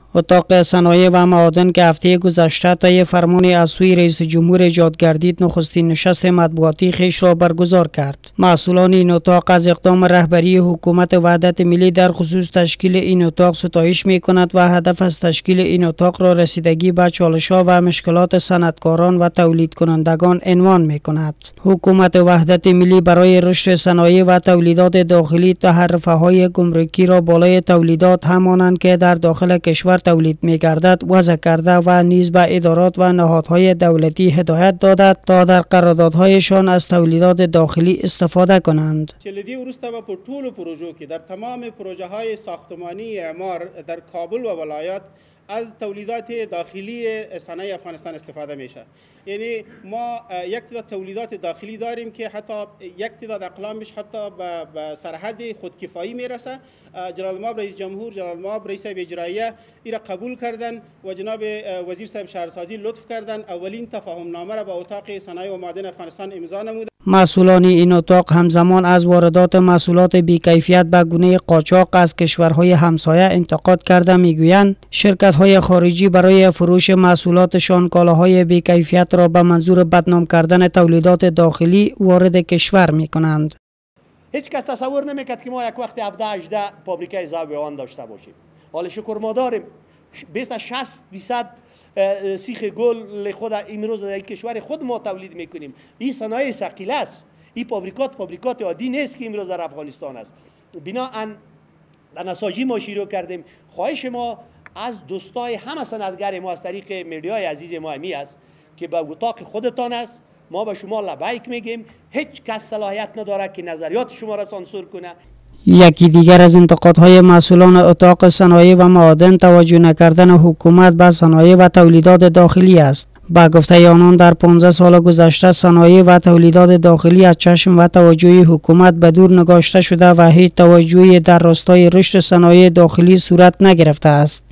اتاق صنایع و معادن که هفته گذشته طی فرمان از سوی رئیس جمهور ایجاد گردید نخستین نشست مطبوعاتی خویش را برگزار کرد. مسئولان این اتاق از اقدام رهبری حکومت وحدت ملی در خصوص تشکیل این اتاق ستایش می کند و هدف از تشکیل این اتاق را رسیدگی به چالش‌ها و مشکلات صنعتکاران و تولید کنندگان عنوان می کند. حکومت وحدت ملی برای رشد صنایع و تولیدات داخلی تحرفه‌های گمرکی را بالای تولیدات همانند که در داخل کشور تولید می گردد وضع کرده و نیز به ادارات و نهادهای دولتی هدایت داده تا در قراردادهایشان از تولیدات داخلی استفاده کنند. چلدی ورسته و پر طول پروژو که در تمام پروژه های ساختمانی اعمار در کابل و ولایات از تولیدات داخلی صنایع افغانستان استفاده میشه. یعنی ما یک تعداد تولیدات داخلی داریم که حتی یک تعداد اقلامش حتی به سرحد خودکفایی میرسه. جلال مآب رئیس جمهور، جلال مآب رئیس اجراییه ایرا قبول کردن و جناب وزیر صاحب شهرسازی لطف کردن اولین تفاهم نامه را با اتاق صنایع و معادن افغانستان امضا نموده. مسئولان این اتاق همزمان از واردات محصولات بی‌کیفیت به گونه قاچاق از کشورهای همسایه انتقاد کرده میگویند شرکت‌های خارجی برای فروش محصولاتشان کالاهای بی‌کیفیت را به منظور بدنام کردن تولیدات داخلی وارد کشور می‌کنند. هیچ کس تصور نمی‌کرد که ما یک وقت 17-18 فابریکه ذوب آن داشته باشیم. حالا شکر ما داریم 20-60% سیخ گل خود امروز در کشور خود ما تولید میکنیم. این صنایع ثقیل است. این فابریکات عادی نیست که امروز در افغانستان است. بنابراین در نساجی ما شروع کردیم. خواهش ما از دوستای همه صنعتگر ما از طریق میډیای عزیز ما می است که به اتاق خودتان است. ما به شما لبیک میگیم. هیچ کس صلاحیت نداره که نظریات شما را سانسور کنه. یکی دیگر از انتقادهای مسئولان اتاق صنایع و معادن توجه نکردن حکومت به صنایع و تولیدات داخلی است. با گفته آنان در 15 سال گذشته صنایع و تولیدات داخلی از چشم و توجه حکومت به دور نگاشته شده و هیچ توجهی در راستای رشد صنایع داخلی صورت نگرفته است.